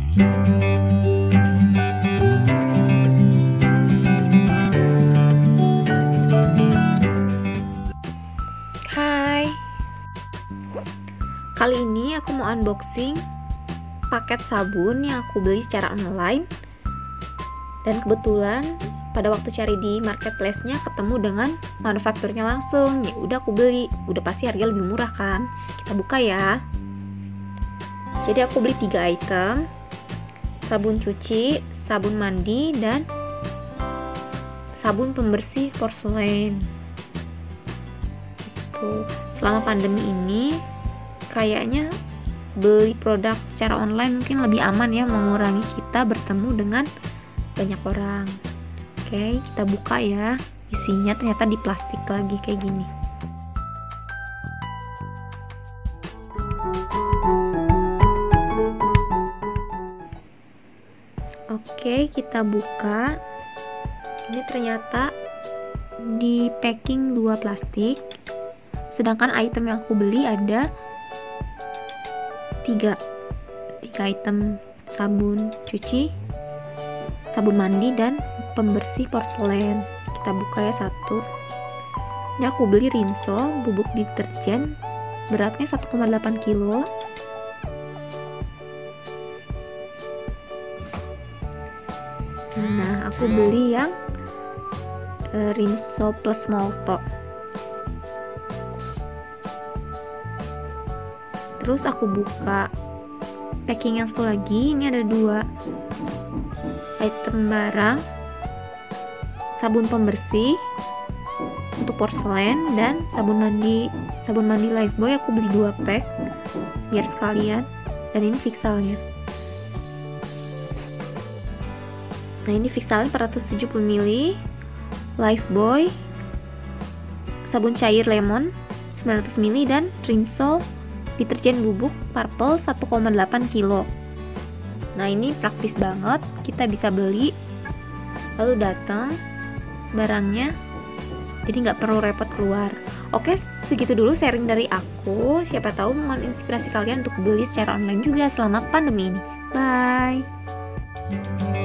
Hai, kali ini aku mau unboxing paket sabun yang aku beli secara online. Dan kebetulan pada waktu cari di marketplace-nya ketemu dengan manufakturnya langsung. Ya udah aku beli, udah pasti harga lebih murah kan. Kita buka ya. Jadi aku beli 3 item: sabun cuci, sabun mandi, dan sabun pembersih porselen. Selama pandemi ini kayaknya beli produk secara online mungkin lebih aman ya, mengurangi kita bertemu dengan banyak orang. Oke, kita buka ya. Isinya ternyata di plastik lagi kayak gini. Oke, kita buka. Ini ternyata di packing 2 plastik. Sedangkan item yang aku beli ada 3 item: sabun cuci, sabun mandi, dan pembersih porselen. Kita buka ya satu. Ini aku beli Rinso bubuk deterjen, beratnya 1,8 kg. Nah, aku beli yang Rinso plus Molto. Terus aku buka packing yang satu lagi. Ini ada 2 item barang: sabun pembersih untuk porselen dan sabun mandi Lifebuoy. Aku beli 2 pack biar sekalian. Dan ini Vixalnya. Nah, ini Vixalnya 470 ml, Lifebuoy sabun cair lemon 900 ml, dan Rinso deterjen bubuk purple 1,8 kg. Nah, ini praktis banget, kita bisa beli lalu datang barangnya, jadi nggak perlu repot keluar. Oke, segitu dulu sharing dari aku. Siapa tahu menginspirasi kalian untuk beli secara online juga selama pandemi ini. Bye.